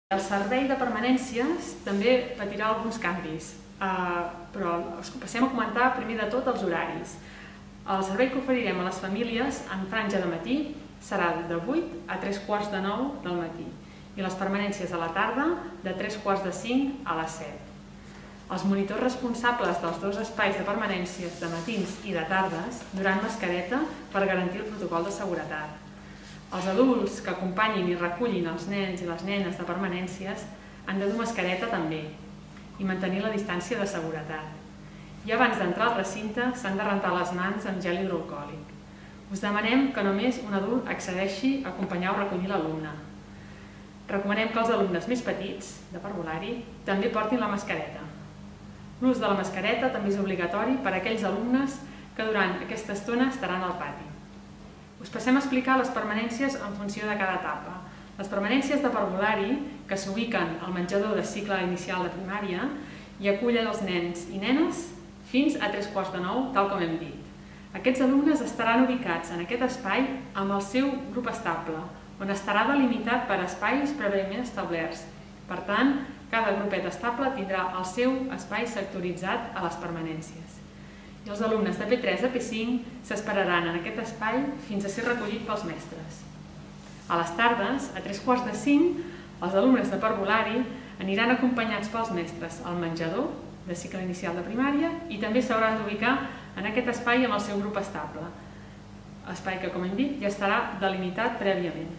El servei de permanències també patirà alguns canvis, però passem a comentar primer de tot els horaris. El servei que oferirem a les famílies en franja de matí serà de 8 a 3:15 del matí i les permanències a la tarda de 3:45 a les 7. Els monitors responsables dels dos espais de permanències de matins i de tardes duran mascareta per garantir el protocol de seguretat. Els adults que acompanyin i recullin els nens i les nenes de permanències han de dur mascareta també i mantenir la distància de seguretat. I abans d'entrar al recinte s'han de rentar les mans amb gel hidroalcohòlic. Us demanem que només un adult accedeixi a acompanyar o recollir l'alumne. Recomanem que els alumnes més petits, de parvulari, també portin la mascareta. L'ús de la mascareta també és obligatori per a aquells alumnes que durant aquesta estona estaran al pati. Us passem a explicar les permanències en funció de cada etapa. Les permanències de parvulari, que s'ubiquen al menjador de cicle inicial de primària, i acullen els nens i nenes fins a 8:45, tal com hem dit. Aquests alumnes estaran ubicats en aquest espai amb el seu grup estable, on estarà delimitat per espais prèviament establerts. Per tant, cada grupet estable tindrà el seu espai sectoritzat a les permanències. I els alumnes de P3 a P5 s'esperaran en aquest espai fins a ser recollit pels mestres. A les tardes, a 3:45, els alumnes de parvulari aniran acompanyats pels mestres al menjador de cicle inicial de primària i també s'hauran d'ubicar en aquest espai amb el seu grup estable. Espai que, com hem dit, ja estarà delimitat prèviament.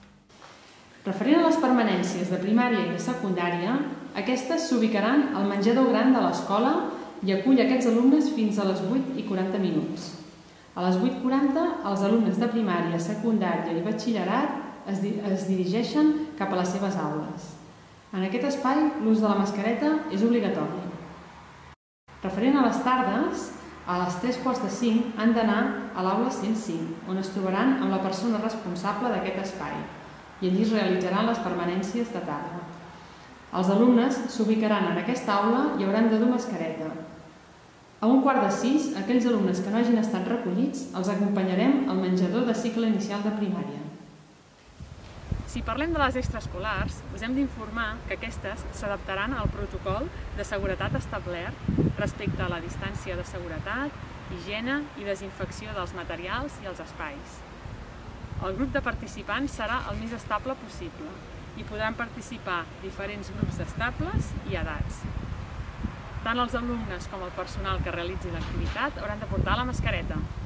Referent a les permanències de primària i de secundària, aquestes s'ubicaran al menjador gran de l'escola i acull aquests alumnes fins a les 8:40. A les 8:40, els alumnes de primària, secundària i batxillerat es dirigeixen cap a les seves aules. En aquest espai, l'ús de la mascareta és obligatori. Referent a les tardes, a les 3:45 han d'anar a l'aula 105, on es trobaran amb la persona responsable d'aquest espai, i allí es realitzaran les permanències de tarda. Els alumnes s'ubicaran en aquesta aula i hauran de dur mascareta. A 5:15, aquells alumnes que no hagin estat recollits els acompanyarem al menjador de cicle inicial de primària. Si parlem de les extraescolars, us hem d'informar que aquestes s'adaptaran al protocol de seguretat establert respecte a la distància de seguretat, higiene i desinfecció dels materials i els espais. El grup de participants serà el més estable possible i podran participar diferents grups estables i edats. Tant els alumnes com el personal que realitzi l'activitat hauran de portar la mascareta.